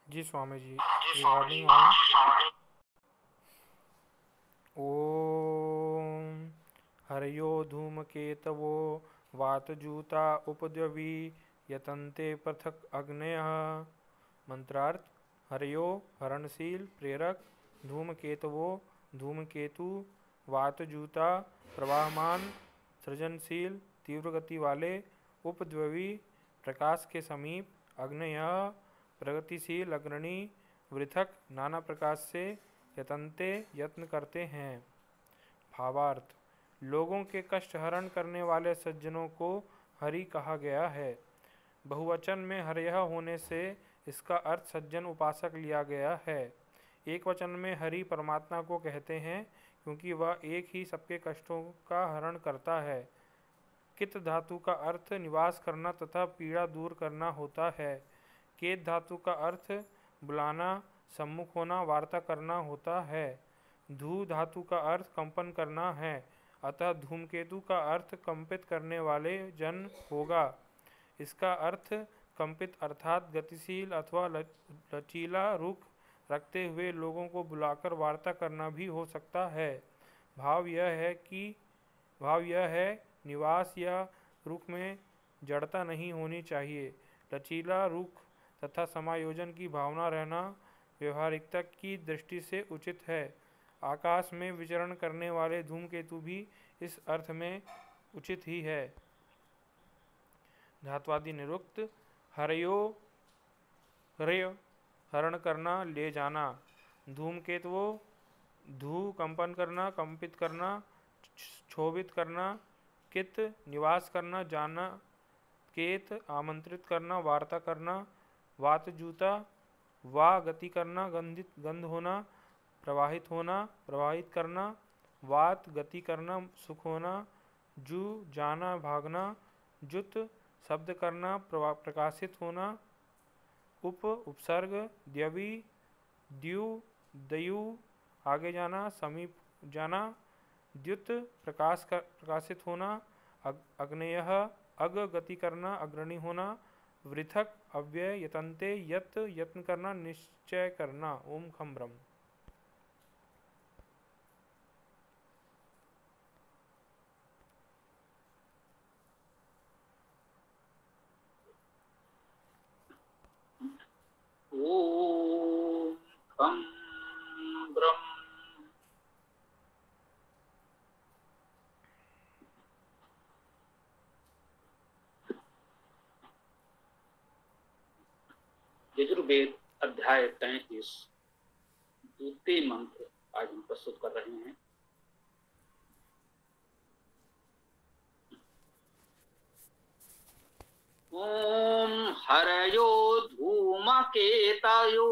Ji Swami ji, regarding on ओम हरयो धूमकेतवो वातजूता उपद्रवी यतन्ते पृथक अग्नयः। मंत्रार्थ: हरयो हरणशील प्रेरक, धूमकेतवो धूमकेतु, वातजूता प्रवाहमान सृजनशील तीव्र गति वाले, उपद्रवी प्रकाश के समीप, अग्नयः प्रगतिशील अग्रणी, वृथक नाना प्रकार से, यतन्ते यत्न करते हैं। भावार्थ: लोगों के कष्ट हरण करने वाले सज्जनों को हरि कहा गया है। बहुवचन में हरयः होने से इसका अर्थ सज्जन उपासक लिया गया है। एक वचन में हरि परमात्मा को कहते हैं क्योंकि वह एक ही सबके कष्टों का हरण करता है। कित धातु का अर्थ निवास करना तथा पीड़ा दूर करना होता है। केत धातु का अर्थ बुलाना, सम्मुख होना, वार्ता करना होता है। धू धातु का अर्थ कंपन करना है, अतः धूमकेतु का अर्थ कंपित करने वाले जन होगा। इसका अर्थ कंपित अर्थात गतिशील अथवा लचीला रुख रखते हुए लोगों को बुलाकर वार्ता करना भी हो सकता है। भाव यह है निवास या रुख में जड़ता नहीं होनी चाहिए। लचीला रुख तथा समायोजन की भावना रहना व्यवहारिकता की दृष्टि से उचित है। आकाश में विचरण करने वाले धूमकेतु भी इस अर्थ में उचित ही है। धात्वादि निरुक्त: हरयो हरय हरण करना, ले जाना। धूमकेतुओ धू कंपन करना, कंपित करना, क्षोभित करना। कित निवास करना, जाना। केत आमंत्रित करना, वार्ता करना। वातजूता वा गति करना, गंध होना, प्रवाहित होना, प्रवाहित करना। वात गति करना, सुख होना। जू जाना, भागना। जुत शब्द करना, प्रकाशित होना। उपसर्ग द्यवी द्यु दयु आगे जाना, समीप जाना। द्युत प्रकाशित होना। अग्नेयः अग गति करना, अग्रणी होना। वृथक अव्यय यतन्ते यत्न करना, निश्चय करना। ओम खम ब्रह्म। ओम खम ब्रह्म। यजुर्वेद अध्याय 33 द्वितीय मंत्र आज हम प्रस्तुत कर रहे हैं। ओम हरयो धूमकेतयो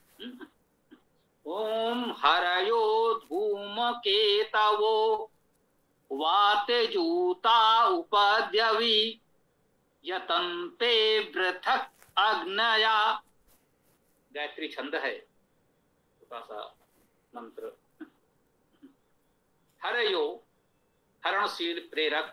ओम हरयो धूमकेतवो वातजूता उपद्रवी यतन्ते पृथक अग्नया। गायत्री छंद है, छोटा सा मंत्र। हरयो हरणशील प्रेरक।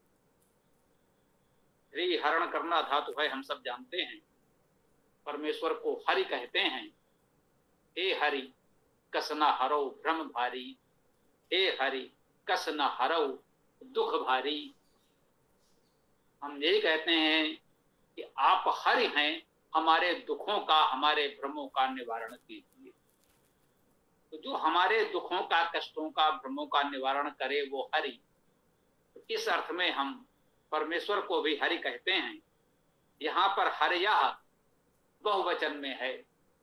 हरि हरण करना धातु है, हम सब जानते हैं। परमेश्वर को हरि कहते हैं। हे हरि कस न हरो भ्रम भारी, हे हरि कस न हरो दुख भारी। हम यही कहते हैं कि आप हरि हैं, हमारे दुखों का, हमारे भ्रमों का निवारण कीजिए। तो जो हमारे दुखों का, कष्टों का, भ्रमों का निवारण करे वो हरि। तो इस अर्थ में हम परमेश्वर को भी हरि कहते हैं। यहां पर हरयः बहुवचन में है,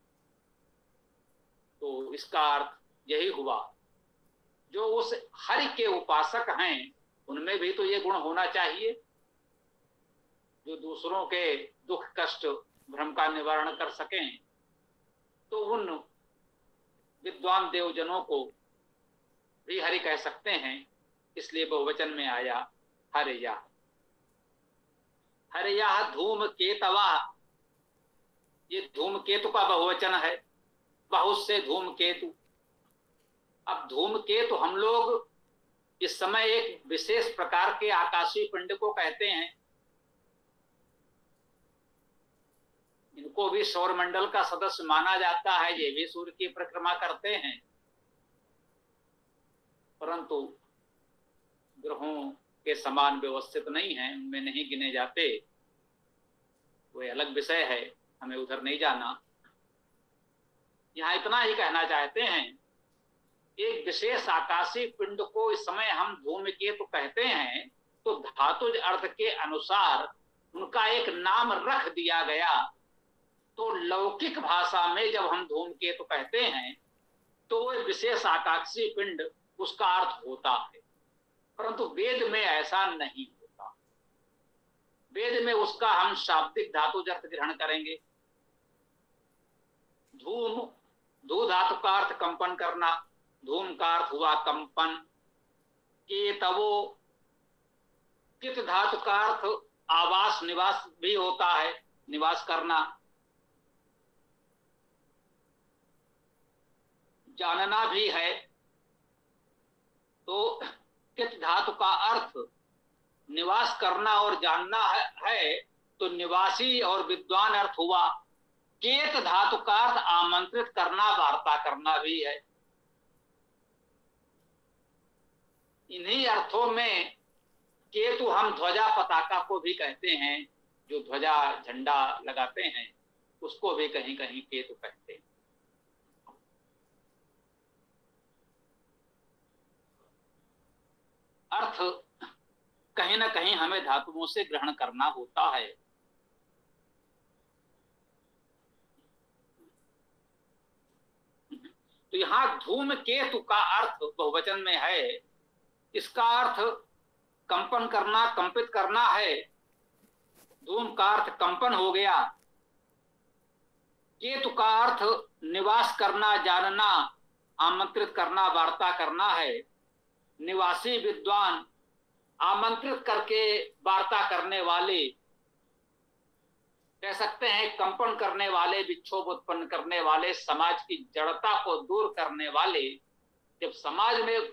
तो इसका अर्थ यही हुआ जो उस हरि के उपासक हैं उनमें भी तो ये गुण होना चाहिए, जो दूसरों के दुख कष्ट भ्रम का निवारण कर सकें। तो उन विद्वान देवजनों को भी हरि कह सकते हैं, इसलिए बहुवचन में आया हरयः। हरयः धूमकेतवा, ये धूमकेतु का बहुवचन है, बहुत से धूमकेतु। अब धूमकेतु हम लोग इस समय एक विशेष प्रकार के आकाशीय पिंड को कहते हैं। इनको भी सौरमंडल का सदस्य माना जाता है, ये भी सूर्य की परिक्रमा करते हैं, परंतु ग्रहों के समान व्यवस्थित नहीं है, उनमें नहीं गिने जाते। वो अलग विषय है, हमें उधर नहीं जाना। यहां इतना ही कहना चाहते हैं, एक विशेष आकाशीय पिंड को इस समय हम धूमकेतु कहते हैं, तो धातुज अर्थ के अनुसार उनका एक नाम रख दिया गया। तो लौकिक भाषा में जब हम धूमकेतु कहते हैं तो वो विशेष आकाशीय पिंड उसका अर्थ होता है, परंतु वेद में ऐसा नहीं होता। वेद में उसका हम शाब्दिक धातुज अर्थ ग्रहण करेंगे। धूम, धू धातु का अर्थ कंपन करना, धूम का अर्थ हुआ कंपन। केतवो, कित धातु का अर्थ आवास निवास भी होता है, निवास करना। जानना भी है, तो कित धातु का अर्थ निवास करना और जानना है, तो निवासी और विद्वान अर्थ हुआ। केत धातु का अर्थ आमंत्रित करना, वार्ता करना भी है। इन्हीं अर्थों में केतु हम ध्वजा पताका को भी कहते हैं, जो ध्वजा झंडा लगाते हैं उसको भी कहीं कहीं केतु कहते हैं। अर्थ कहीं ना कहीं हमें धातुओं से ग्रहण करना होता है। तो यहां धूमकेतु का अर्थ बहुवचन में है, इसका अर्थ कंपन करना, कंपित करना है। धूम का अर्थ कंपन हो गया। केतु का अर्थ निवास करना, जानना, आमंत्रित करना, वार्ता करना है। निवासी विद्वान, आमंत्रित करके वार्ता करने वाले, कह सकते हैं कंपन करने वाले, विक्षोभ उत्पन्न करने वाले, समाज की जड़ता को दूर करने वाले। जब समाज में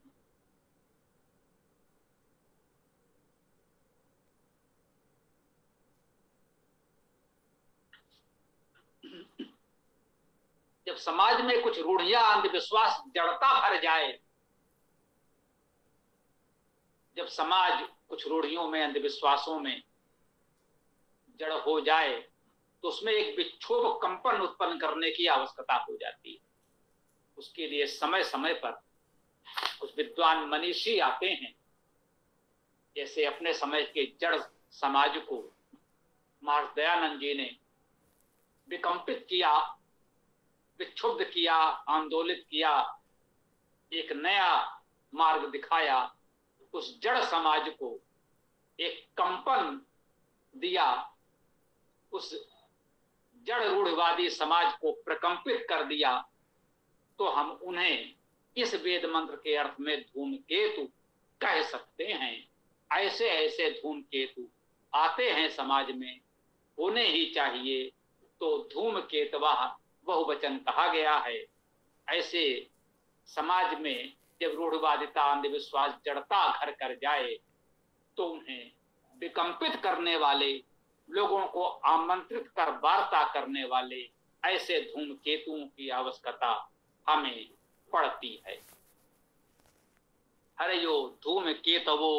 कुछ रूढ़ियां, अंधविश्वास, जड़ता भर जाए, जब समाज कुछ रूढ़ियों में, अंधविश्वासों में जड़ हो जाए, तो उसमें एक विक्षोभ, कंपन उत्पन्न करने की आवश्यकता हो जाती है। उसके लिए समय समय पर कुछ विद्वान मनीषी आते हैं। जैसे अपने समय के जड़ समाज को महर्षि दयानंद जी ने विकंपित किया, विक्षुब्ध किया, आंदोलित किया, एक नया मार्ग दिखाया, उस जड़ समाज को एक कंपन दिया, उस जड़ रूढ़वादी समाज को प्रकंपित कर दिया। तो हम उन्हें इस वेद मंत्र के अर्थ में धूमकेतु कह सकते हैं। ऐसे ऐसे धूमकेतु आते हैं समाज में, होने ही चाहिए। तो धूमकेतवा बहुवचन कहा गया है। ऐसे समाज में जब रूढ़वादिता, अंधविश्वास, जड़ता घर कर जाए, तो उन्हें विकंपित करने वाले, लोगों को आमंत्रित कर वार्ता करने वाले ऐसे धूमकेतुओं की आवश्यकता हमें पड़ती है। हरयो धूमकेतवो,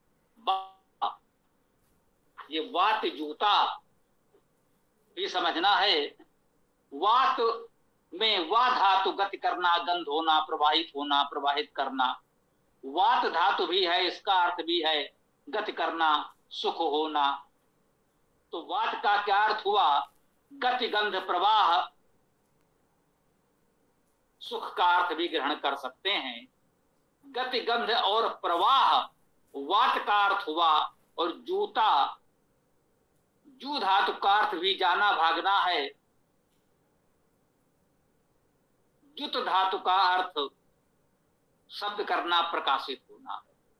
ये वात जूता भी समझना है। वात में वा धातु गति करना, गंध होना, प्रवाहित होना, प्रवाहित करना। वात धातु भी है, इसका अर्थ भी है गति करना, सुख होना। तो वात का क्या अर्थ हुआ? गति, गंध, प्रवाह। सुख का अर्थ भी ग्रहण कर सकते हैं। गति, गंध और प्रवाह वात का अर्थ हुआ। और जूता, जू धातु का अर्थ भी जाना, भागना है। जुत धातु का अर्थ शब्द करना, प्रकाशित होना।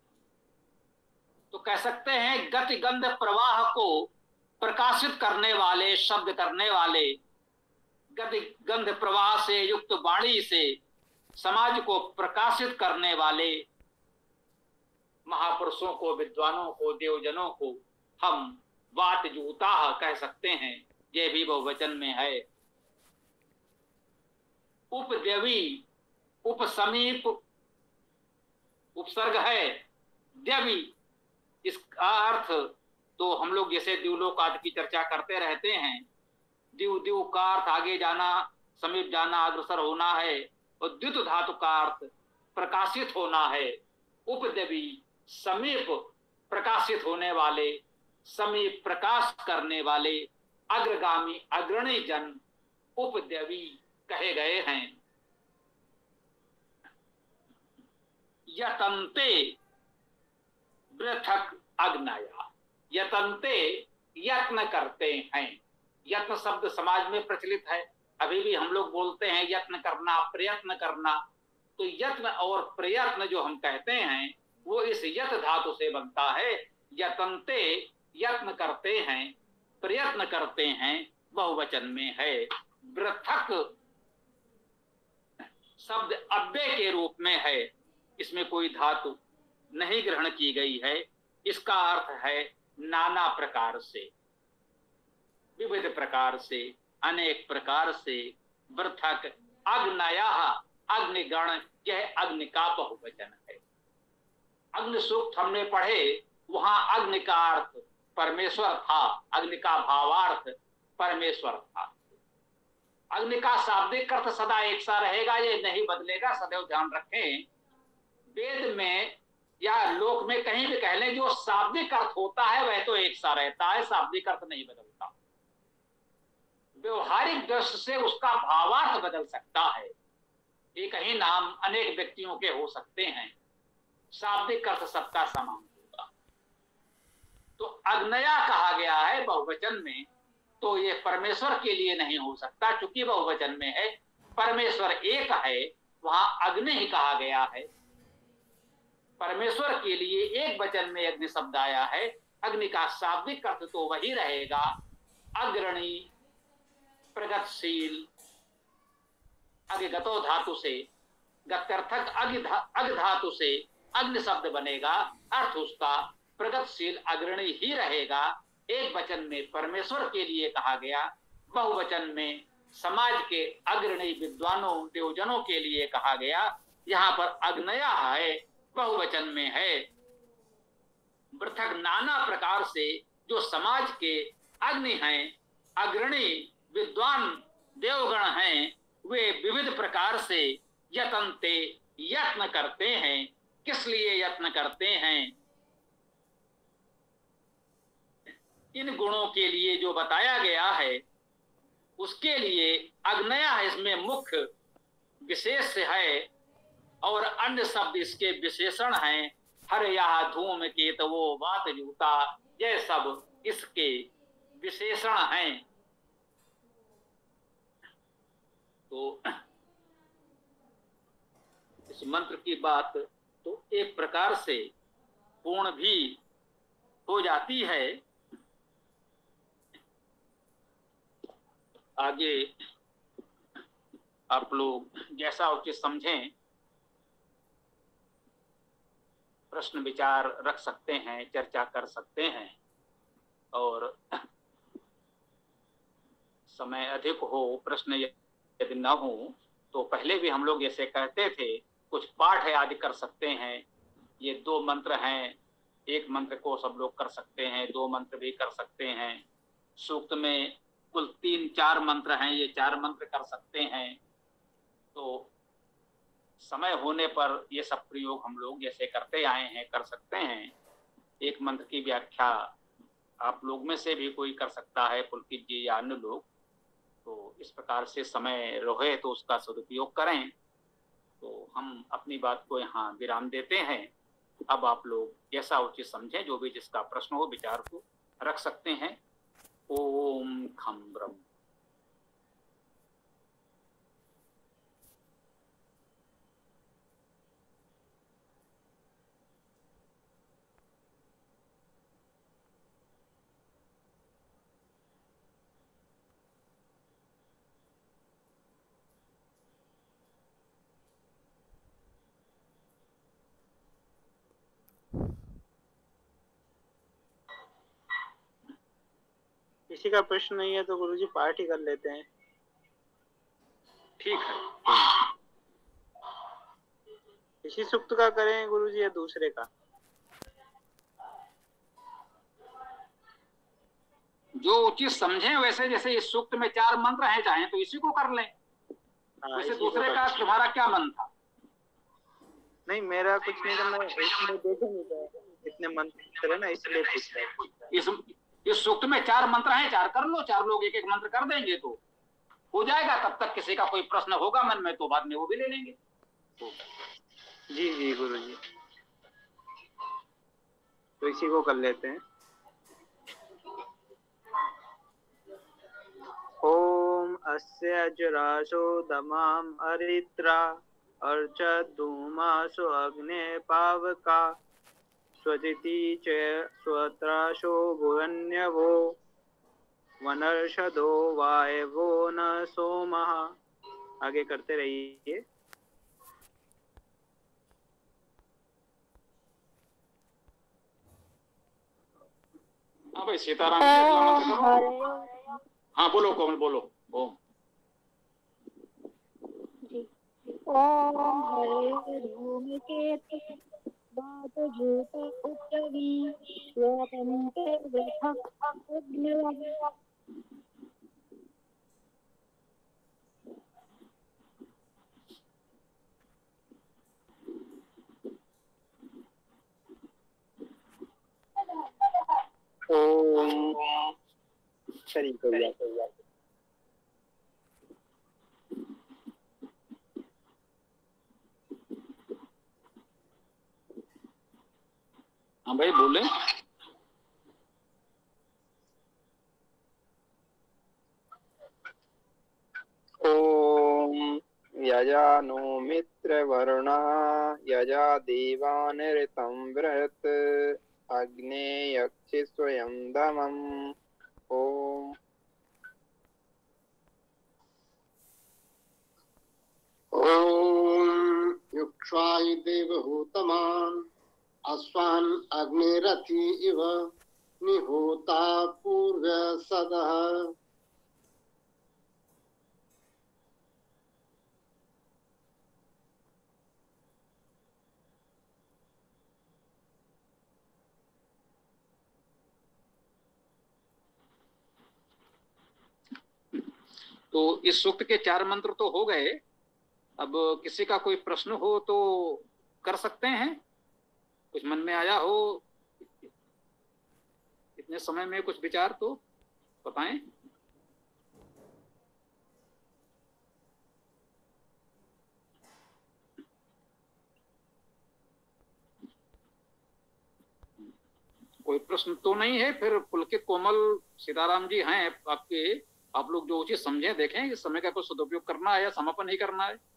तो कह सकते हैं गति, गंध, प्रवाह को प्रकाशित करने वाले, शब्द करने वाले, गति, गंध, प्रवाह से युक्त वाणी से समाज को प्रकाशित करने वाले महापुरुषों को, विद्वानों को, देवजनों को हम वात जूता कह सकते हैं। ये भी बहुवचन में है। उपद्यवी, उपसमीप उपसर्ग है, द्यवी, इसका अर्थ तो हम लोग जैसे द्युलोक आदि की चर्चा करते रहते हैं। द्यू द्यू का अर्थ आगे जाना, समीप जाना, अग्रसर होना है, और द्युत धातु का अर्थ प्रकाशित होना है। उपद्यवी, समीप प्रकाशित होने वाले, समीप प्रकाश करने वाले, अग्रगामी अग्रणी जन उपद्यवी कहे गए हैं। यतन्ते पृथक अग्नया, यतन्ते यत्न करते हैं। यत्न शब्द समाज में प्रचलित है, अभी भी हम लोग बोलते हैं यत्न करना, प्रयत्न करना। तो यत्न और प्रयत्न जो हम कहते हैं वो इस यत धातु से बनता है। यतन्ते यत्न करते हैं, प्रयत्न करते हैं, बहुवचन में है। पृथक शब्द अव्यय के रूप में है, इसमें कोई धातु नहीं ग्रहण की गई है। इसका अर्थ है नाना प्रकार से, विविध प्रकार से, अनेक प्रकार से। पृथक अग्नया, अग्निगण, यह अग्नि का बहुवचन है। अग्नि सूक्त हमने पढ़े, वहां अग्नि का अर्थ परमेश्वर था, अग्नि का भावार्थ परमेश्वर था। अग्नि का शाब्दिक अर्थ सदा एक सा रहेगा, ये नहीं बदलेगा, सदैव ध्यान रखें। वेद में या लोक में कहीं भी कह लें, जो शाब्दिक अर्थ होता है वह तो एक सा रहता है, शाब्दिक अर्थ नहीं बदलता। व्यवहारिक दृष्टि से उसका भावार्थ बदल सकता है। एक ही नाम अनेक व्यक्तियों के हो सकते हैं, शाब्दिक अर्थ सबका समान होगा। तो अग्नया कहा गया है बहुवचन में, तो ये परमेश्वर के लिए नहीं हो सकता, क्योंकि बहुवचन में है, परमेश्वर एक है, वहां अग्नि ही कहा गया है। परमेश्वर के लिए एक वचन में अग्नि शब्द आया है। अग्नि का शाब्दिक अर्थ तो वही रहेगा, अग्रणी, प्रगतिशील। अग्गतो धातु से, गत्यर्थक अग धातु से अग्नि शब्द बनेगा, अर्थ उसका प्रगतिशील अग्रणी ही रहेगा। एक वचन में परमेश्वर के लिए कहा गया, बहुवचन में समाज के अग्रणी विद्वानों, देवजनों के लिए कहा गया। यहाँ पर अग्नया है, बहुवचन में है। पृथक नाना प्रकार से जो समाज के अग्नि हैं, अग्रणी विद्वान देवगण हैं, वे विविध प्रकार से यतन्ते यत्न करते हैं। किस लिए यत्न करते हैं? इन गुणों के लिए जो बताया गया है उसके लिए अग्नया इसमें मुख्य विशेष है, और अन्य शब्द इसके विशेषण हैं। हरया, धूम, केतवो, वात, जूता, ये सब इसके विशेषण हैं। तो इस मंत्र की बात तो एक प्रकार से पूर्ण भी हो जाती है। आगे आप लोग जैसा उचित समझें प्रश्न विचार रख सकते हैं, चर्चा कर सकते हैं। और समय अधिक हो, प्रश्न यदि न हो तो पहले भी हम लोग जैसे कहते थे कुछ पाठ आदि कर सकते हैं। ये 2 मंत्र हैं, एक मंत्र को सब लोग कर सकते हैं, 2 मंत्र भी कर सकते हैं। सूक्त में कुल 3-4 मंत्र हैं, ये 4 मंत्र कर सकते हैं। तो समय होने पर ये सब प्रयोग हम लोग जैसे करते आए हैं कर सकते हैं। एक मंत्र की व्याख्या आप लोग में से भी कोई कर सकता है, पुलकित जी या अन्य लोग। तो इस प्रकार से समय रहे तो उसका सदुपयोग करें। तो हम अपनी बात को यहाँ विराम देते हैं। अब आप लोग जैसा उचित समझें, जो भी जिसका प्रश्न हो, विचार को रख सकते हैं। ओम खम ब्रह्म। किसी का प्रश्न नहीं है तो गुरुजी पाठ ही कर लेते हैं। ठीक है। इसी सूक्त का करें गुरुजी या दूसरे का? जो उचित समझे वैसे, जैसे इस सूक्त में 4 मंत्र हैं, चाहे तो इसी को कर लें। वैसे दूसरे का तुम्हारा क्या मन था? नहीं, मेरा कुछ नहीं था, मैं इसमें देखा नहीं था कितने मंत्र है ना, इसलिए पूछ रहा। इस सूक्त में 4 मंत्र हैं, 4 कर लो, 4 लोग एक एक मंत्र कर देंगे तो हो जाएगा। तब तक किसी का कोई प्रश्न होगा मन में तो बाद में वो भी ले लेंगे। तो जी जी गुरुजी, तो इसी को कर लेते हैं। ओम अस्य अजरासो दमाम अरित्रा अर्च धूमासो अग्ने पावका स्वतिथि च स्वत्राशो भुवन्यवो वनर्षदो वायवो न सोमः। आगे करते रहिए। हाँ भाई, सीताराम जी अगला मंत्र करो। हाँ बोलो कोमल, बोलो। ओम ओम हरे धूमकेतु वातजूत उपवी स्वतन्ते वृथक अग्निवः। ओम शरीफ हो गया। हाँ भाई बोले। ओम यजा नो मित्र वरुणा यजा देवानृतं बृहत् अग्ने यक्षि स्वयं दमम्। ओम ओम युक्ष्वाय देवहूतमान् अश्वान् अग्निरथि इव निहोता पूर्वसदः। तो इस सूक्त के 4 मंत्र तो हो गए। अब किसी का कोई प्रश्न हो तो कर सकते हैं, कुछ मन में आया हो इतने समय में, कुछ विचार तो बताएं। कोई प्रश्न तो नहीं है, फिर पुलकित कोमल सीताराम जी हैं आपके, आप लोग जो उचित समझे देखें, इस समय का कुछ सदुपयोग करना है या समापन ही करना है।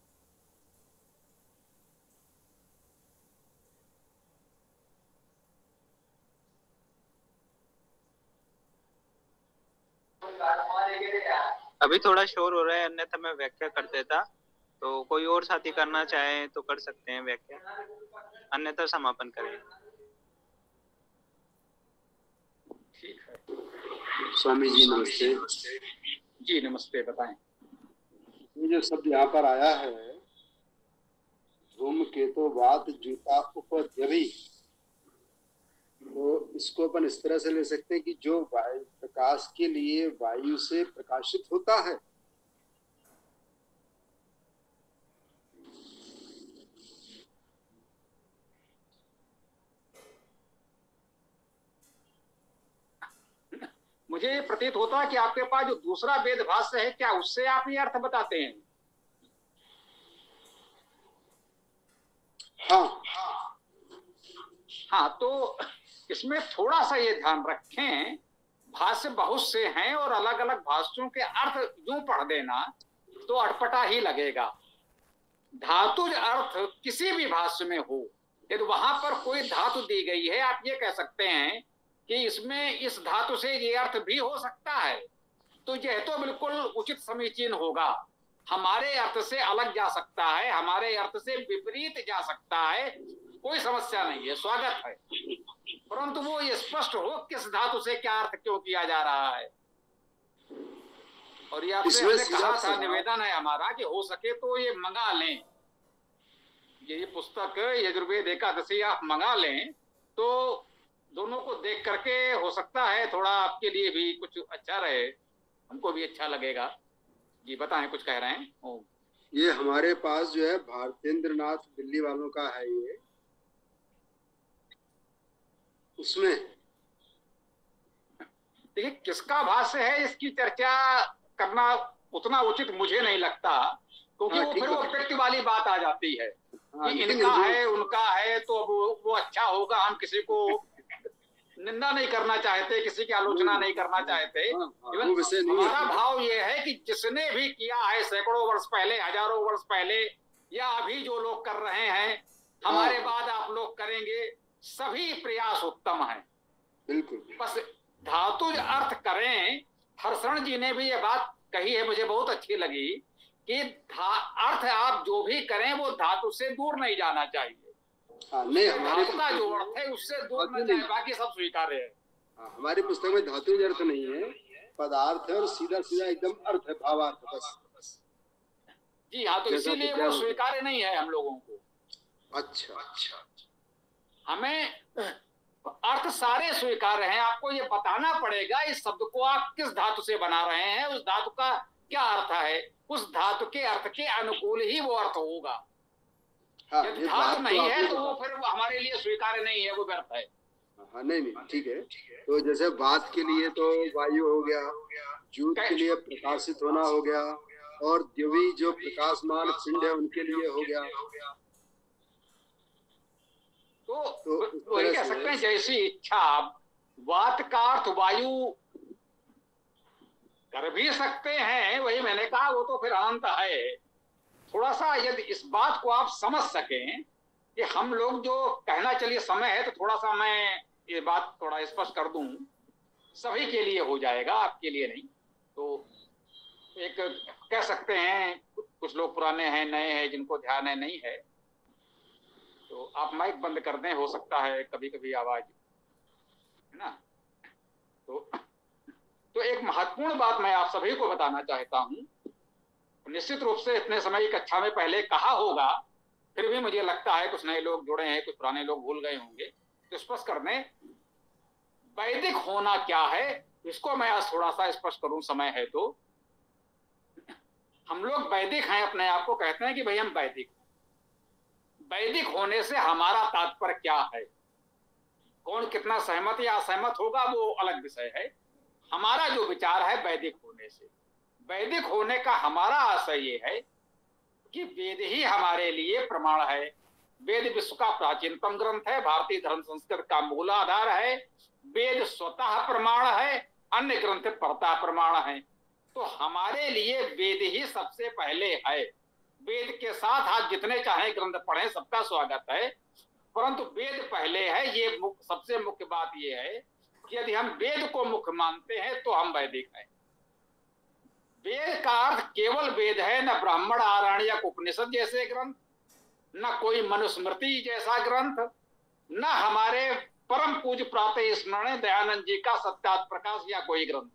अभी थोड़ा शोर हो रहा है, अन्यथा मैं व्याख्या कर देता। तो कोई और साथी करना चाहे तो कर सकते हैं व्याख्या, अन्यथा समापन करें। ठीक है। स्वामी जी नमस्ते। जी नमस्ते, बताएं। ये जो शब्द यहाँ पर आया है, धूमकेतु वात जूता उपद्रवी, तो इसको अपन इस तरह से ले सकते हैं कि जो वायु प्रकाश के लिए वायु से प्रकाशित होता है। मुझे प्रतीत होता है कि आपके पास जो दूसरा वेद भाष्य है, क्या उससे आप ये अर्थ बताते हैं? हाँ हाँ, तो इसमें थोड़ा सा ये ध्यान रखें, भाष्य बहुत से हैं और अलग अलग भाष्यों के अर्थ यूं पढ़ देना तो अटपटा ही लगेगा। धातुज अर्थ किसी भी भाष्य में हो, यदि वहां पर कोई धातु दी गई है, आप ये कह सकते हैं कि इसमें इस धातु से ये अर्थ भी हो सकता है, तो यह तो बिल्कुल उचित समीचीन होगा। हमारे अर्थ से अलग जा सकता है, हमारे अर्थ से विपरीत जा सकता है, कोई समस्या नहीं है, स्वागत है। परंतु वो ये स्पष्ट हो किस धातु से क्या अर्थ क्यों किया जा रहा है। और ये आपसे हमने कहा था, निवेदन है हमारा कि हो सके तो ये मंगा लें, ये पुस्तक यजुर्वेद एकादशी आप मंगा लें तो दोनों को देख करके हो सकता है थोड़ा आपके लिए भी कुछ अच्छा रहे, हमको भी अच्छा लगेगा। जी बताएं, कुछ कह रहे हैं। ये हमारे पास जो है भारतेंद्र नाथ दिल्ली वालों का है, ये उसमें देखिए किसका भाष्य है इसकी चर्चा करना उतना उचित मुझे नहीं लगता, क्योंकि वो फिर वो व्यक्ति वाली बात आ जाती है कि इनका है उनका है, तो अब वो अच्छा होगा। हम किसी को निंदा नहीं करना चाहते, किसी की आलोचना नहीं करना चाहते। हमारा भाव ये है कि जिसने भी किया है सैकड़ों वर्ष पहले, हजारों वर्ष पहले, या अभी जो लोग कर रहे हैं, हमारे बाद आप लोग करेंगे, सभी प्रयास उत्तम है। बिल्कुल, बस धातुज अर्थ करें। हर्षण जी ने भी ये बात कही है, मुझे बहुत अच्छी लगी कि अर्थ आप जो भी करें वो धातु से दूर नहीं जाना चाहिए। नहीं, धातु का जो अर्थ है उससे दूर न जाए, बाकी सब स्वीकार्य है। हमारी पुस्तक में धातुज अर्थ नहीं है, पदार्थ है और सीधा सीधा एकदम अर्थ है, भावार्थ बस। जी हाँ, तो इसीलिए वो स्वीकार्य नहीं है हम लोगों को। अच्छा, हमें अर्थ सारे स्वीकार हैं। आपको ये बताना पड़ेगा इस शब्द को आप किस धातु से बना रहे हैं, उस धातु का क्या अर्थ है, उस धातु के अर्थ के अनुकूल ही वो अर्थ होगा। यदि धातु नहीं है तो वो फिर हमारे लिए स्वीकार्य नहीं है, वो व्यर्थ है। हाँ, नहीं, ठीक है। तो जैसे वात के लिए तो वायु हो गया, जूत के लिए प्रकाशित होना हो गया, और द्यवी जो प्रकाशमान पिंड है उनके लिए हो गया। तो वही कह सकते हैं जैसी इच्छा। वात का अर्थ वायु कर भी सकते हैं, वही मैंने कहा, वो तो फिर अनंत है। थोड़ा सा यदि इस बात को आप समझ सकें कि हम लोग जो कहना, चलिए समय है तो थोड़ा सा मैं ये बात थोड़ा स्पष्ट कर दूं, सभी के लिए हो जाएगा, आपके लिए नहीं। तो एक कह सकते हैं, कुछ लोग पुराने हैं, नए हैं, जिनको ध्यान है नहीं है, तो आप माइक बंद कर दें, हो सकता है कभी कभी आवाज है ना। तो एक महत्वपूर्ण बात मैं आप सभी को बताना चाहता हूं। निश्चित रूप से इतने समय की कक्षा में पहले कहा होगा, फिर भी मुझे लगता है कुछ नए लोग जुड़े हैं, कुछ पुराने लोग भूल गए होंगे, तो स्पष्ट कर दें वैदिक होना क्या है, इसको मैं आज थोड़ा सा स्पष्ट करूं, समय है तो। हम लोग वैदिक हैं, अपने आप को कहते हैं कि भाई हम वैदिक। वैदिक होने से हमारा तात्पर्य क्या है, कौन कितना सहमत या असहमत होगा वो अलग विषय है। हमारा जो विचार है वैदिक होने से, वैदिक होने का हमारा आशय ये है कि वेद ही हमारे लिए प्रमाण है। वेद विश्व का प्राचीनतम ग्रंथ है, भारतीय धर्म संस्कृति का मूलाधार है। वेद स्वतः प्रमाण है, अन्य ग्रंथ परता प्रमाण है। तो हमारे लिए वेद ही सबसे पहले है। वेद के साथ आप जितने चाहे ग्रंथ पढ़ें, सबका स्वागत है, परंतु वेद पहले है। ये सबसे मुख्य बात ये है कि यदि हम वेद को मुख्य मानते हैं तो हम वैदिक हैं। वेद का अर्थ केवल वेद है, न ब्राह्मण आरण्यक उपनिषद जैसे ग्रंथ, न कोई मनुस्मृति जैसा ग्रंथ, न हमारे परम पूज्य प्रातः स्मरण दयानंद जी का सत्यात प्रकाश या कोई ग्रंथ।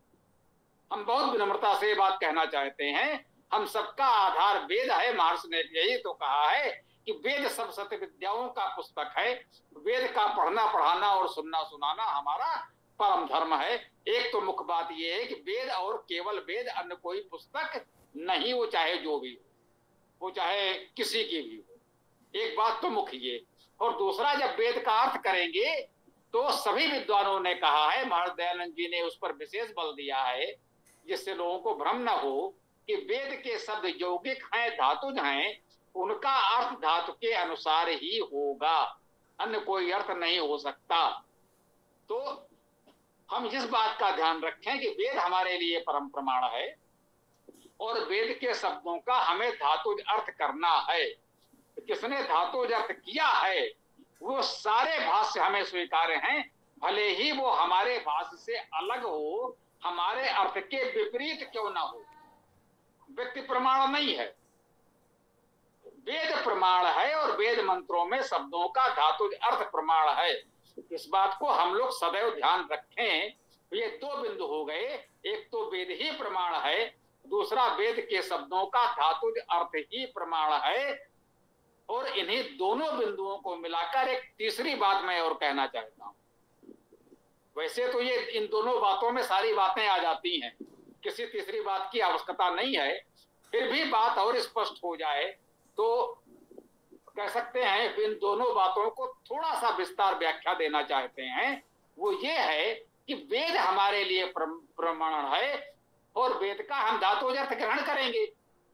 हम बहुत विनम्रता से बात कहना चाहते हैं, हम सबका आधार वेद है। महर्षि ने यही तो कहा है कि वेद सब सत्य विद्याओं का पुस्तक है। वेद का पढ़ना पढ़ाना और सुनना सुनाना हमारा परम धर्म है। एक तो मुख्य बात यह है कि वेद और केवल वेद, अन्य कोई पुस्तक नहीं, वो चाहे जो भी हो, वो चाहे किसी की भी हो। एक बात तो मुख्य ये। और दूसरा, जब वेद का अर्थ करेंगे तो सभी विद्वानों ने कहा है, महर्षि दयानंद जी ने उस पर विशेष बल दिया है, जिससे लोगों को भ्रम न हो कि वेद के शब्द यौगिक हैं, धातुज हैं, उनका अर्थ धातु के अनुसार ही होगा, अन्य कोई अर्थ नहीं हो सकता। तो हम इस बात का ध्यान रखें कि वेद हमारे लिए परम प्रमाण है और वेद के शब्दों का हमें धातुज अर्थ करना है। किसने धातुज अर्थ किया है वो सारे भाष्य हमें स्वीकार्य हैं, भले ही वो हमारे भाष्य से अलग हो, हमारे अर्थ के विपरीत क्यों ना हो। व्यक्ति प्रमाण नहीं है, वेद प्रमाण है, और वेद मंत्रों में शब्दों का धातुज अर्थ प्रमाण है। इस बात को हम लोग सदैव ध्यान रखें। ये दो बिंदु हो गए। एक तो वेद ही प्रमाण है, दूसरा वेद के शब्दों का धातुज अर्थ ही प्रमाण है। और इन्हीं दोनों बिंदुओं को मिलाकर एक तीसरी बात मैं और कहना चाहता हूं। वैसे तो ये इन दोनों बातों में सारी बातें आ जाती हैं, किसी तीसरी बात की आवश्यकता नहीं है। फिर भी बात और स्पष्ट हो जाए तो कह सकते हैं, इन दोनों बातों को थोड़ा सा विस्तार व्याख्या देना चाहते हैं। वो ये है कि वेद हमारे लिए प्रमाण है और वेद का हम धातुज अर्थ ग्रहण करेंगे।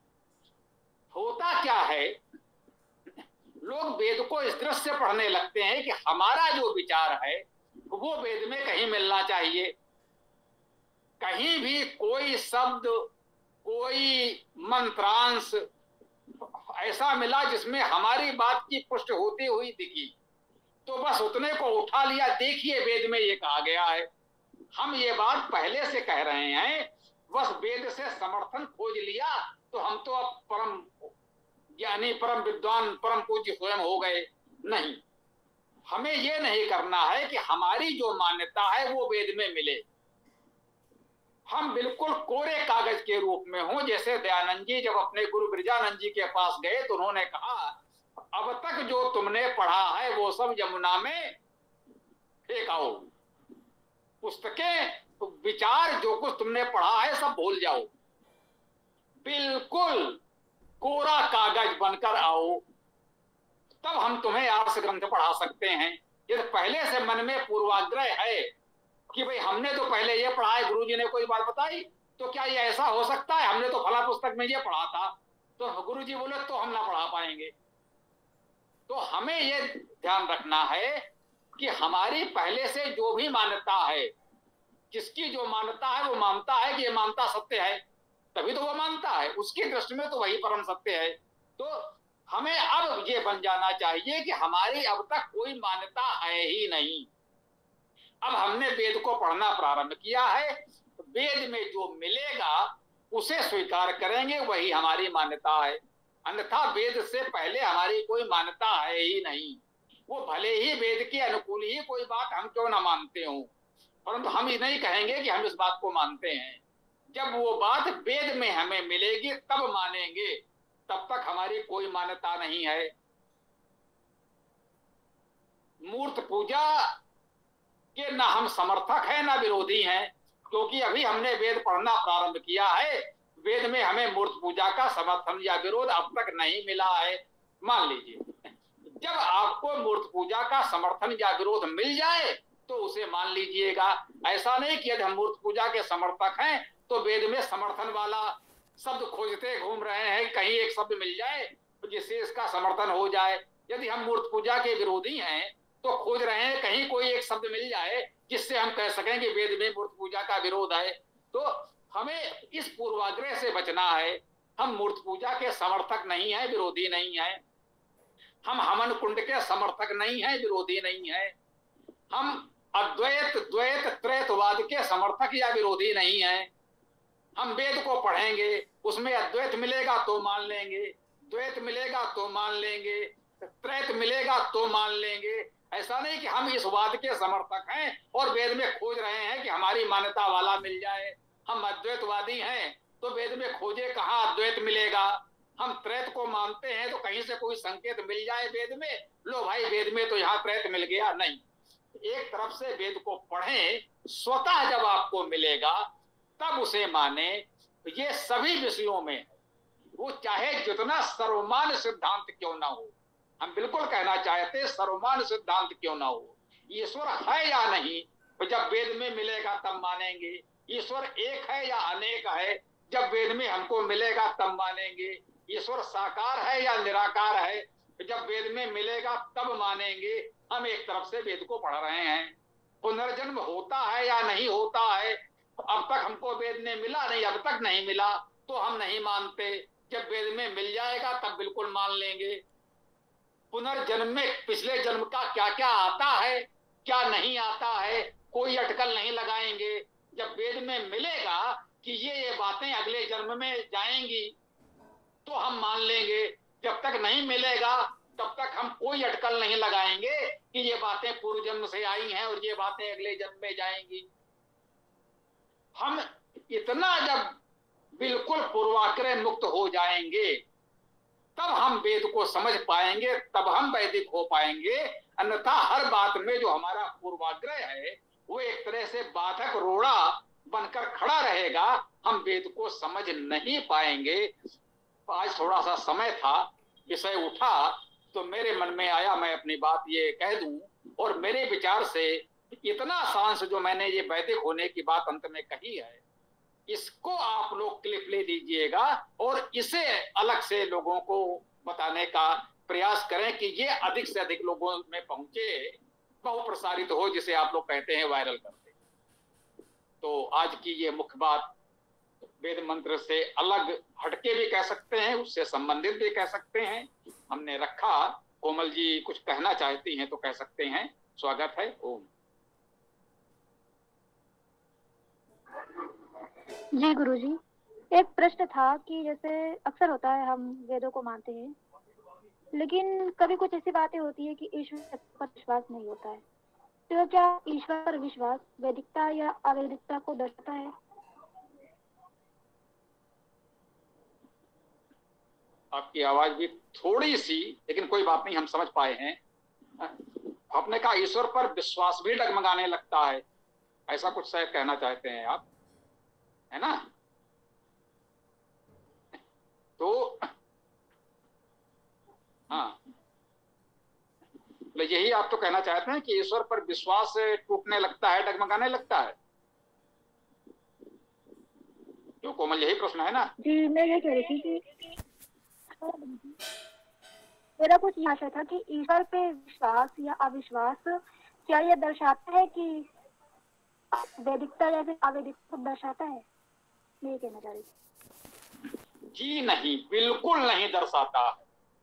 होता क्या है, लोग वेद को इस दृष्टि से पढ़ने लगते हैं कि हमारा जो विचार है वो वेद में कहीं मिलना चाहिए। कहीं भी कोई शब्द, कोई मंत्रांश ऐसा मिला जिसमें हमारी बात की पुष्टि होती हुई दिखी, तो बस उतने को उठा लिया, देखिए वेद में ये कहा गया है। हम ये बात पहले से कह रहे हैं, बस वेद से समर्थन खोज लिया तो हम तो अब परम ज्ञानी, परम विद्वान, परम पूज्य स्वयं हो गए। नहीं, हमें ये नहीं करना है कि हमारी जो मान्यता है वो वेद में मिले। हम बिल्कुल कोरे कागज के रूप में हों। जैसे दयानंद जी जब अपने गुरु ब्रजानंद जी के पास गए तो उन्होंने कहा, अब तक जो तुमने पढ़ा है वो सब यमुना में फेंक आओ। पुस्तकें, विचार, जो कुछ तुमने पढ़ा है सब भूल जाओ, बिल्कुल कोरा कागज बनकर आओ, तब हम तुम्हें आर्ष ग्रंथ पढ़ा सकते हैं। यदि पहले से मन में पूर्वाग्रह है कि भाई हमने तो पहले ये पढ़ा है, गुरुजी ने कोई बात बताई, तो क्या ये ऐसा हो सकता है हमने तो फला पुस्तक में ये पढ़ा था, तो गुरुजी बोले तो हम ना पढ़ा पाएंगे। तो हमें ये ध्यान रखना है कि हमारी पहले से जो भी मान्यता है, जिसकी जो मान्यता है वो मानता है कि ये मानता सत्य है, तभी तो वो मानता है, उसकी दृष्टि में तो वही परम सत्य है। तो हमें अब ये बन जाना चाहिए कि हमारी अब तक कोई मान्यता है ही नहीं। अब हमने वेद को पढ़ना प्रारंभ किया है, वेद में जो मिलेगा उसे स्वीकार करेंगे, वही हमारी मान्यता है। अन्यथा वेद से पहले हमारी कोई मान्यता है ही नहीं। वो भले ही वेद के अनुकूल ही कोई बात हम क्यों ना मानते हो, परंतु हम ये नहीं कहेंगे कि हम इस बात को मानते हैं। जब वो बात वेद में हमें मिलेगी तब मानेंगे, तब तक हमारी कोई मान्यता नहीं है। मूर्त पूजा के ना हम समर्थक हैं ना विरोधी हैं, क्योंकि अभी हमने वेद पढ़ना प्रारंभ किया है। वेद में हमें मूर्त पूजा का समर्थन या विरोध अब तक नहीं मिला है। मान लीजिए, जब आपको मूर्त पूजा का समर्थन या विरोध मिल जाए तो उसे मान लीजिएगा। ऐसा नहीं कि यदि हम मूर्त पूजा के समर्थक हैं तो वेद में समर्थन वाला शब्द खोजते घूम रहे हैं, कहीं एक शब्द मिल जाए जिससे इसका समर्थन हो जाए। यदि हम मूर्त पूजा के विरोधी हैं तो खोज रहे हैं कहीं कोई एक शब्द मिल जाए जिससे हम कह सकें कि वेद में मूर्त पूजा का विरोध है। तो हमें इस पूर्वाग्रह से बचना है। हम मूर्त पूजा के समर्थक नहीं है, विरोधी नहीं है। हम हवन कुंड के समर्थक नहीं है, विरोधी नहीं है। हम अद्वैत, द्वैत, त्रैतवाद के समर्थक या विरोधी नहीं है। हम वेद को पढ़ेंगे, उसमें अद्वैत मिलेगा तो मान लेंगे, द्वैत मिलेगा तो मान लेंगे, त्रैत मिलेगा तो मान लेंगे। ऐसा नहीं कि हम इस वाद के समर्थक हैं और वेद में खोज रहे हैं कि हमारी मान्यता वाला मिल जाए। हम अद्वैतवादी हैं तो वेद में खोजे कहाँ अद्वैत मिलेगा। हम त्रैत को मानते हैं तो कहीं से कोई संकेत मिल जाए वेद में, लो भाई वेद में तो यहाँ त्रैत मिल गया। नहीं, एक तरफ से वेद को पढ़ें, स्वतः जब आपको मिलेगा तब उसे माने। ये सभी विषयों में, वो चाहे जितना सर्वमान्य सिद्धांत क्यों ना हो, हम बिल्कुल कहना चाहते सर्वमान्य सिद्धांत क्यों ना हो, ईश्वर है या नहीं, तो जब वेद में मिलेगा तब मानेंगे। ईश्वर एक है या अनेक है, जब वेद में हमको मिलेगा तब मानेंगे। ईश्वर साकार है या निराकार है, जब वेद में मिलेगा तब मानेंगे। हम एक तरफ से वेद को पढ़ रहे हैं। पुनर्जन्म होता है या नहीं होता है, अब तक हमको वेद में मिला नहीं, अब तक नहीं मिला तो हम नहीं मानते। जब वेद में मिल जाएगा तब बिल्कुल मान लेंगे। पुनर्जन्म में पिछले जन्म का क्या क्या आता है, क्या नहीं आता है, कोई अटकल नहीं लगाएंगे। जब वेद में मिलेगा कि ये बातें अगले जन्म में जाएंगी तो हम मान लेंगे। जब तक नहीं मिलेगा तब तक हम कोई अटकल नहीं लगाएंगे कि ये बातें पूर्व जन्म से आई हैं और ये बातें अगले जन्म में जाएंगी। हम इतना जब बिल्कुल पूर्वाग्रह मुक्त हो जाएंगे तब हम वेद को समझ पाएंगे, तब हम वैदिक हो पाएंगे। अन्यथा हर बात में जो हमारा पूर्वाग्रह है वो एक तरह से बाधक रोड़ा बनकर खड़ा रहेगा, हम वेद को समझ नहीं पाएंगे। आज थोड़ा सा समय था, विषय उठा तो मेरे मन में आया मैं अपनी बात ये कह दूं, और मेरे विचार से इतना सांस जो मैंने ये वैदिक होने की बात अंत में कही है, इसको आप लोग क्लिप ले लीजिएगा और इसे अलग से लोगों को बताने का प्रयास करें कि ये अधिक से अधिक लोगों में पहुंचे, बहुप्रसारित हो, जिसे आप लोग कहते हैं वायरल करते। तो आज की ये मुख्य बात वेद मंत्र से अलग हटके भी कह सकते हैं, उससे संबंधित भी कह सकते हैं, हमने रखा। कोमल जी कुछ कहना चाहती हैं तो कह सकते हैं, स्वागत है। ओम। जी गुरुजी, एक प्रश्न था कि जैसे अक्सर होता है हम वेदों को मानते हैं, लेकिन कभी कुछ ऐसी बातें होती है कि ईश्वर पर विश्वास नहीं होता है, तो क्या ईश्वर पर विश्वास वैदिकता या अवैदिकता को दर्शाता है? आपकी आवाज भी थोड़ी सी, लेकिन कोई बात नहीं, हम समझ पाए हैं। आपने कहा ईश्वर पर विश्वास भी डगमगाने लगता है, ऐसा कुछ शायद कहना चाहते हैं आप, है ना? तो हाँ, यही आप तो कहना चाहते हैं कि ईश्वर पर विश्वास टूटने लगता है, डगमगाने लगता है। जो कोमल, यही प्रश्न है ना? जी, मैं ये कह रही थी कि मेरा कुछ ये आशा था कि ईश्वर पे विश्वास या अविश्वास क्या यह दर्शाता है कि वैदिकता या फिर अवैदिकता को दर्शाता है, मैं ये कहना चाह रही थी। जी नहीं, बिल्कुल नहीं दर्शाता है।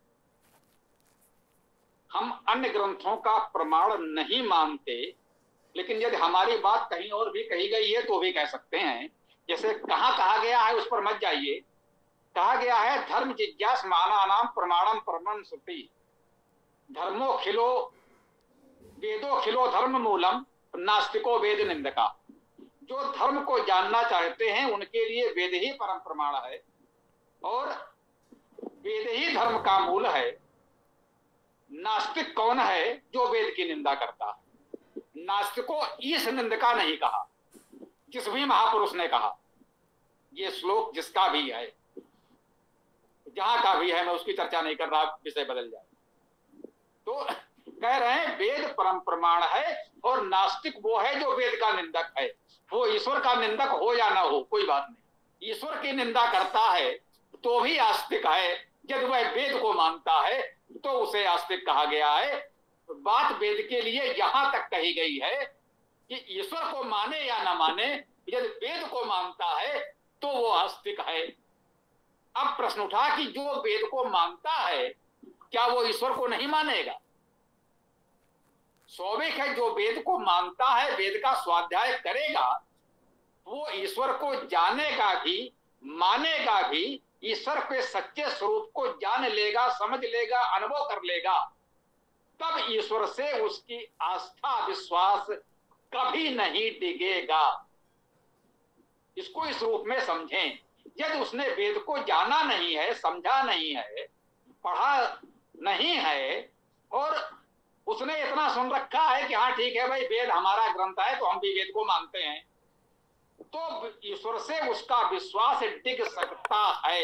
हम अन्य ग्रंथों का प्रमाण नहीं मानते, लेकिन यदि हमारी बात कहीं और भी कही गई है तो भी कह सकते हैं। जैसे कहाँ कहा गया है उस पर मत जाइए। कहा गया है धर्म जिज्ञास मानानाम प्रमाणम परमं श्रुति, धर्मो खिलो वेदो खिलो धर्म मूलम नास्तिको वेद निंदका। जो धर्म को जानना चाहते हैं उनके लिए वेद ही परम प्रमाण है और वेद ही धर्म का मूल है। नास्तिक कौन है? जो वेद की निंदा करता है। नास्तिको इस निंदका नहीं कहा, जिस भी महापुरुष ने कहा। ये श्लोक जिसका भी है, जहां का भी है, मैं उसकी चर्चा नहीं कर रहा, विषय बदल जाए। तो कह रहे हैं वेद परम प्रमाण है और नास्तिक वो है जो वेद का निंदक है। वो ईश्वर का निंदक हो या ना हो कोई बात नहीं, ईश्वर की निंदा करता है तो भी आस्तिक है। यदि वह वेद को मानता है तो उसे आस्तिक कहा गया है। बात वेद के लिए यहां तक कही गई है कि ईश्वर को माने या ना माने, यदि वेद को मानता है तो वो आस्तिक है। अब प्रश्न उठा कि जो वेद को मानता है क्या वो ईश्वर को नहीं मानेगा? स्वाभाविक है, जो वेद को मानता है, वेद का स्वाध्याय करेगा, वो ईश्वर को जानेगा भी, मानेगा भी, ईश्वर के सच्चे स्वरूप को जान लेगा, समझ लेगा, अनुभव कर लेगा। तब ईश्वर से उसकी आस्था विश्वास कभी नहीं डिगेगा। इसको इस रूप में समझें। यदि उसने वेद को जाना नहीं है, समझा नहीं है, पढ़ा नहीं है और उसने इतना सुन रखा है कि हाँ ठीक है भाई वेद हमारा ग्रंथ है तो हम भी वेद को मानते हैं, तो ईश्वर से उसका विश्वास डिग सकता है।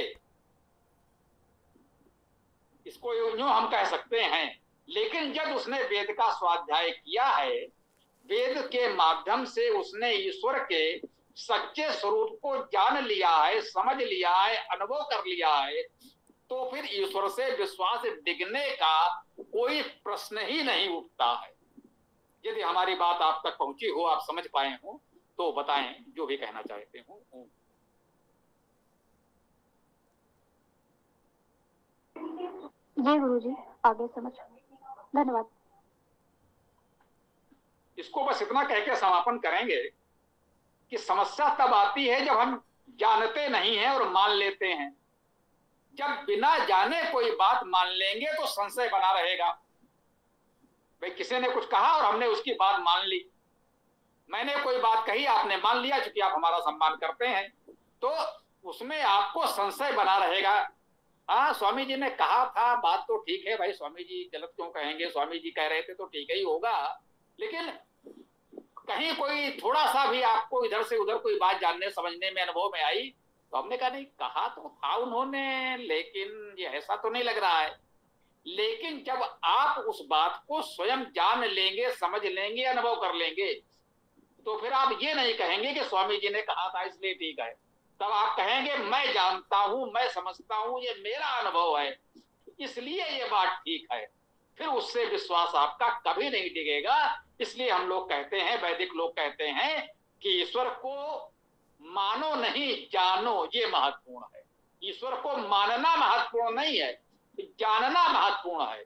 इसको यूं हम कह सकते हैं। लेकिन जब उसने वेद का स्वाध्याय किया है, वेद के माध्यम से उसने ईश्वर के सच्चे स्वरूप को जान लिया है, समझ लिया है, अनुभव कर लिया है, तो फिर ईश्वर से विश्वास डिगने का कोई प्रश्न ही नहीं उठता है। यदि हमारी बात आप तक पहुंची हो, आप समझ पाए हो, तो बताएं जो भी कहना चाहते हो। जी गुरुजी, आगे समझ, धन्यवाद। इसको बस इतना कह के समापन करेंगे कि समस्या तब आती है जब हम जानते नहीं हैं और मान लेते हैं। जब बिना जाने कोई बात मान लेंगे तो संशय बना रहेगा। भाई किसी ने कुछ कहा और हमने उसकी बात मान ली, मैंने कोई बात कही, आपने मान लिया, क्योंकि आप हमारा सम्मान करते हैं, तो उसमें आपको संशय बना रहेगा। हाँ, स्वामी जी ने कहा था, बात तो ठीक है भाई, स्वामी जी गलत क्यों कहेंगे, स्वामी जी कह रहे थे तो ठीक ही होगा, लेकिन कहीं कोई थोड़ा सा भी आपको इधर से उधर कोई बात जानने समझने में अनुभव में आई, तो हमने कहा नहीं, कहा तो था उन्होंने, लेकिन ये ऐसा तो नहीं लग रहा है। लेकिन जब आप उस बात को स्वयं जान लेंगे, समझ लेंगे, अनुभव कर लेंगे, तो फिर आप ये नहीं कहेंगे कि स्वामी जी ने कहा था इसलिए ठीक है। तब आप कहेंगे मैं जानता हूं, मैं समझता हूं, ये मेरा अनुभव है, इसलिए ये बात ठीक है। फिर उससे विश्वास आपका कभी नहीं टिकेगा। इसलिए हम लोग कहते हैं, वैदिक लोग कहते हैं कि ईश्वर को मानो नहीं, जानो, ये महत्वपूर्ण है। ईश्वर को मानना महत्वपूर्ण नहीं है, जानना महत्वपूर्ण है।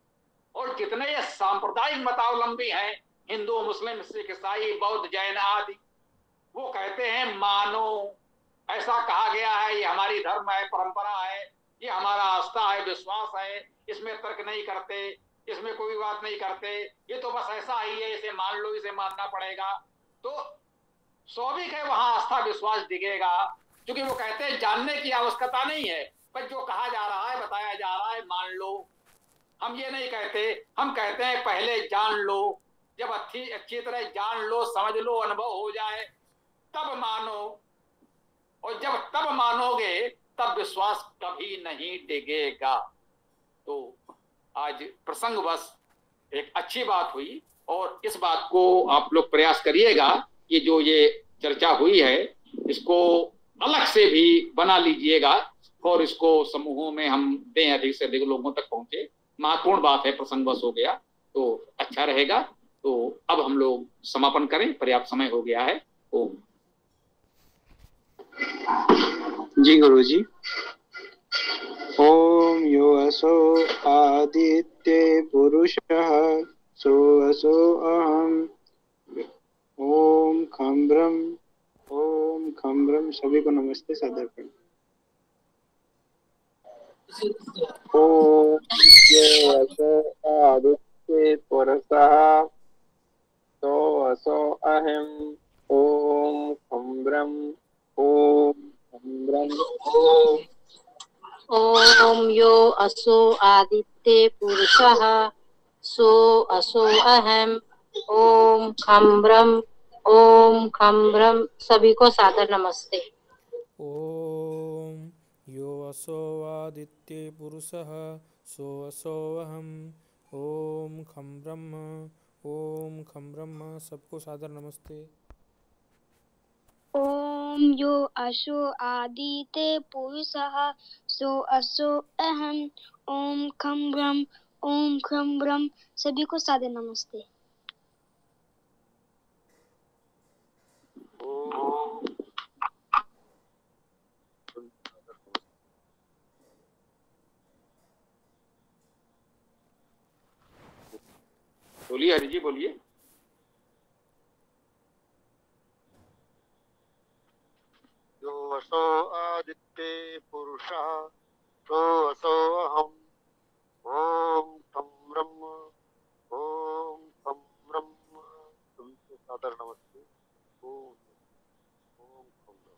और जितने ये सांप्रदायिक मतावलंबी हैं, हिंदू, मुस्लिम, सिख, ईसाई, बौद्ध, जैन आदि, वो कहते हैं मानो, ऐसा कहा गया है, ये हमारी धर्म है, परंपरा है, ये हमारा आस्था है, विश्वास है, इसमें तर्क नहीं करते, इसमें कोई बात नहीं करते, ये तो बस ऐसा ही है, इसे मान लो, इसे मानना पड़ेगा। तो स्वाभाविक है वहां आस्था विश्वास दिखेगा, क्योंकि वो कहते हैं जानने की आवश्यकता नहीं है, पर जो कहा जा रहा है, बताया जा रहा है, मान लो। हम ये नहीं कहते, हम कहते हैं पहले जान लो, जब अच्छी तरह जान लो, समझ लो, अनुभव हो जाए, तब मानो। और जब तब मानोगे, तब विश्वास कभी नहीं टिकेगा। तो आज प्रसंगवश एक अच्छी बात हुई, और इस बात को आप लोग प्रयास करिएगा कि जो ये चर्चा हुई है, इसको अलग से भी बना लीजिएगा, और इसको समूहों में हम दें, अधिक से अधिक लोगों तक पहुंचे। महत्वपूर्ण बात है, प्रसंगवश हो गया तो अच्छा रहेगा। तो अब हम लोग समापन करें, पर्याप्त समय हो गया है। ओम। जी गुरु जी। ओम यो असो आदित्य पुरुषः सो असो अहम। ओम खम ब्रह्म, ओम खम ब्रह्म। सभी को नमस्ते, सादर प्रणाम। ओम यो असो आदित्य पुरुषः सो असो अहम। ओम खम ब्रह्म, ओम खम ब्रह्म, ओम यो असो आदित्य पुरुषः सो असो अहम। ओम खम ब्रह्म, ओम खम ब्रह्म। सभी को सादर नमस्ते। ओम यो असो आदित्य पुरुषः सो असो अहम। ओम खम ब्रह्म, ओम खम ब्रह्म। सबको सादर नमस्ते। ओम यो असो आदित्य पुरुषः सो असो अहम। ओम खम ब्रह्म, ओम खम ब्रह्म। सभी को सादर नमस्ते। बोलिए हरि जी, बोलिए। यो असो आदित्य पुरुषः सो असो अहम। ओम खम ब्रह्म, ओम खम ब्रह्म। तुमको सादर नमस्ते। ओम ओम खम ब्रह्म।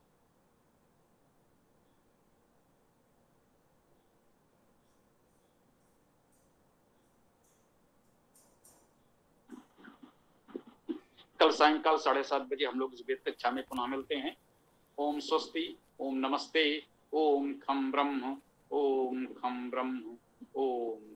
कल सायंकाल 7:30 बजे हम लोग इस वेद कक्षा में पुनः मिलते हैं। ओम स्वस्ति, ओम नमस्ते, ओम खम ब्रह्म, ओम खम ब्रह्म, ओम